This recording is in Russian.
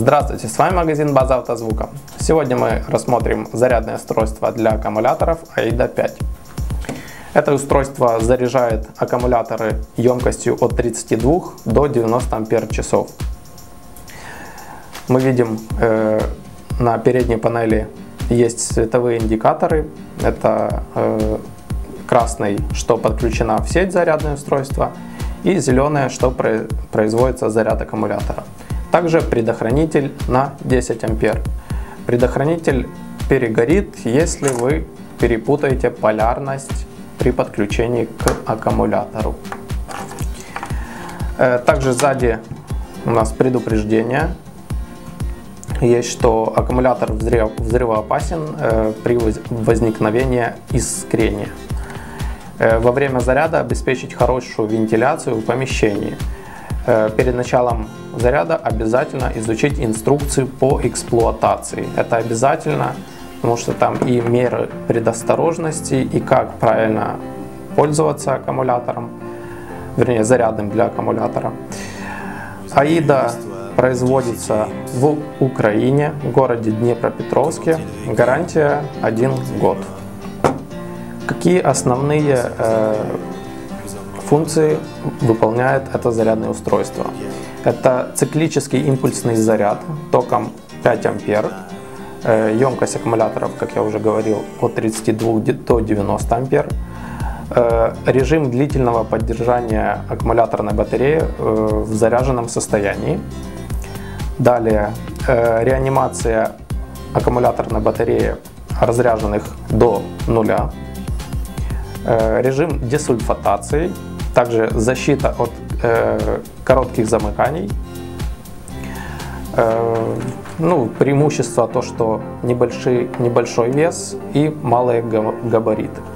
Здравствуйте, с вами магазин База Автозвука. Сегодня мы рассмотрим зарядное устройство для аккумуляторов AIDA 5. Это устройство заряжает аккумуляторы емкостью от 32 до 90 ампер-часов. Мы видим на передней панели есть световые индикаторы. Это красный, что подключена в сеть зарядное устройство, и зеленое, что производится заряд аккумулятора. Также предохранитель на 10 ампер. Предохранитель перегорит, если вы перепутаете полярность при подключении к аккумулятору. Также сзади у нас предупреждение. Есть, что аккумулятор взрывоопасен при возникновении искрения. Во время заряда обеспечить хорошую вентиляцию в помещении. Перед началом заряда обязательно изучить инструкцию по эксплуатации. Это обязательно, потому что там и меры предосторожности, и как правильно пользоваться аккумулятором, вернее зарядом для аккумулятора. AIDA производится в Украине, в городе Днепропетровске. Гарантия 1 год. Какие основные функции выполняет это зарядное устройство? Это циклический импульсный заряд током 5 ампер. Емкость аккумуляторов, как я уже говорил, от 32 до 90 ампер. Режим длительного поддержания аккумуляторной батареи в заряженном состоянии. Далее реанимация аккумуляторной батареи разряженных до нуля. Режим десульфатации. Также защита от коротких замыканий. Преимущество то, что небольшой вес и малые габариты.